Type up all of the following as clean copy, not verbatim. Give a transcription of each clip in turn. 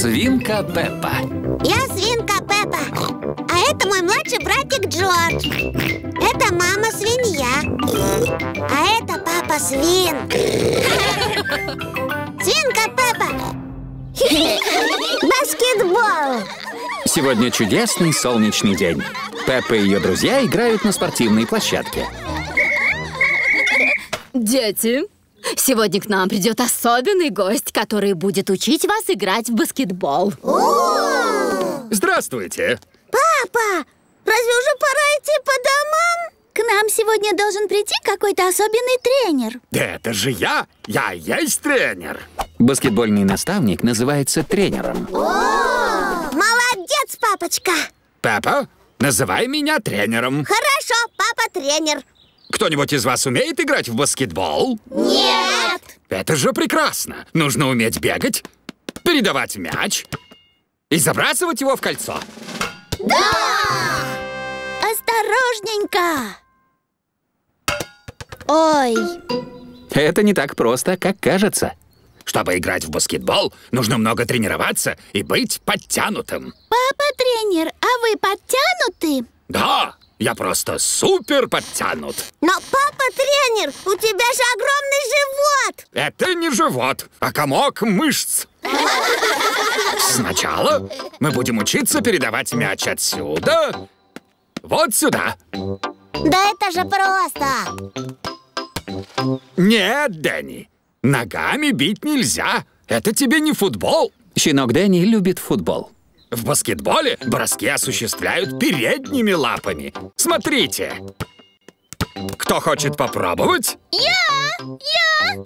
Свинка Пеппа. Я свинка Пеппа. А это мой младший братик Джордж. Это мама свинья. А это папа свин. Свинка Пеппа. Баскетбол. Сегодня чудесный солнечный день. Пеппа и ее друзья играют на спортивной площадке. Дети, сегодня к нам придет особенный гость, который будет учить вас играть в баскетбол. Здравствуйте! Папа, разве уже пора идти по домам? К нам сегодня должен прийти какой-то особенный тренер. Да это же я! Я и есть тренер! Баскетбольный наставник называется тренером. Молодец, папочка! Пеппа, называй меня тренером. Хорошо, папа тренер. Кто-нибудь из вас умеет играть в баскетбол? Нет! Это же прекрасно! Нужно уметь бегать, передавать мяч и забрасывать его в кольцо. Да! Осторожненько! Ой! Это не так просто, как кажется. Чтобы играть в баскетбол, нужно много тренироваться и быть подтянутым. Папа тренер, а вы подтянуты? Да, я просто супер подтянут. Но папа тренер, у тебя же огромный живот! Это не живот, а комок мышц. Сначала мы будем учиться передавать мяч отсюда вот сюда. Да это же просто! Нет, Дэнни, ногами бить нельзя. Это тебе не футбол. Щенок Дэнни любит футбол. В баскетболе броски осуществляют передними лапами. Смотрите. Кто хочет попробовать? Я!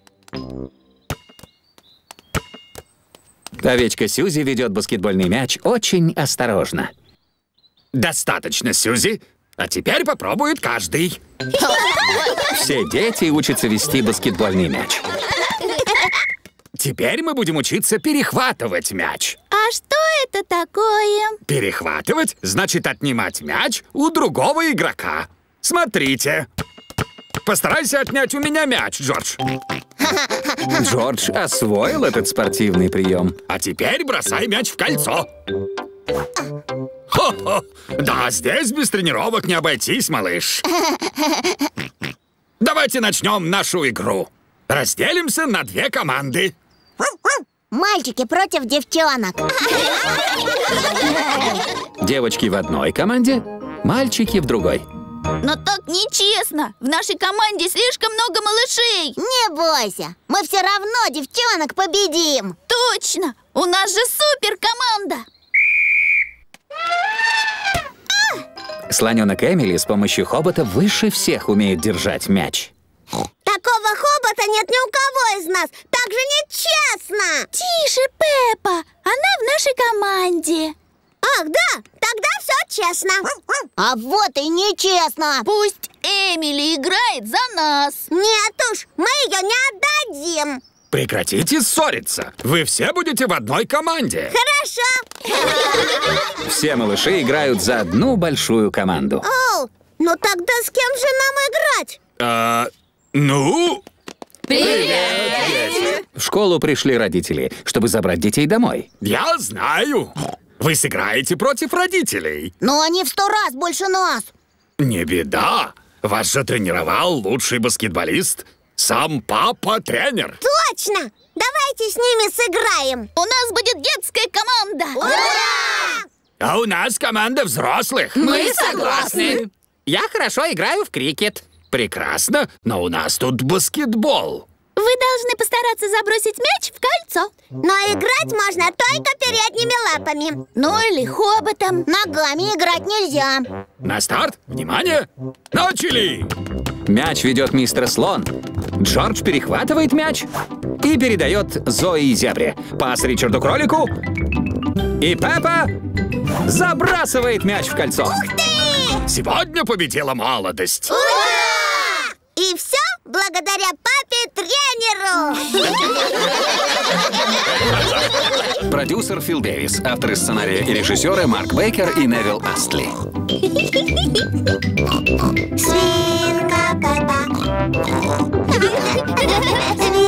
Овечка Сьюзи ведет баскетбольный мяч очень осторожно. Достаточно, Сьюзи. А теперь попробует каждый. Все дети учатся вести баскетбольный мяч. Теперь мы будем учиться перехватывать мяч. А что это такое? Перехватывать значит отнимать мяч у другого игрока. Смотрите. Постарайся отнять у меня мяч, Джордж. Джордж освоил этот спортивный прием. А теперь бросай мяч в кольцо. Хо-хо! Да, здесь без тренировок не обойтись, малыш. Давайте начнем нашу игру. Разделимся на две команды. Мальчики против девчонок. Девочки в одной команде, мальчики в другой. Но так нечестно. В нашей команде слишком много малышей. Не бойся, мы все равно девчонок победим. Точно! У нас же супер команда. Слоненок Эмили с помощью хобота выше всех умеет держать мяч. Такого хобота нет ни у кого из нас. Так же нечестно. Тише, Пеппа. Она в нашей команде. Ах, да, тогда все честно. А вот и нечестно. Пусть Эмили играет за нас. Нет уж, мы ее не отдадим. Прекратите ссориться. Вы все будете в одной команде. Хорошо. Все малыши играют за одну большую команду. Оу, ну тогда с кем же нам играть? Ну? Привет, дети! В школу пришли родители, чтобы забрать детей домой. Я знаю. Вы сыграете против родителей. Но они в 100 раз больше нас. Не беда. Вас же тренировал лучший баскетболист. Сам папа-тренер. Точно! Давайте с ними сыграем. У нас будет детская команда. Ура! А у нас команда взрослых. Мы согласны. Я хорошо играю в крикет. Прекрасно, но у нас тут баскетбол. Вы должны постараться забросить мяч в кольцо. Но играть можно только передними лапами. Ну или хоботом. Ногами играть нельзя. На старт, внимание, начали! Мяч ведет мистер Слон. Джордж перехватывает мяч и передает Зои Зебре. Пас Ричарду Кролику. И Пеппа забрасывает мяч в кольцо. Ух ты! Сегодня победила молодость. Ура! И все благодаря папе-тренеру. Продюсер Фил Дэвис. Авторы сценария и режиссеры Марк Бейкер и Невил Астли. Свинка Пеппа.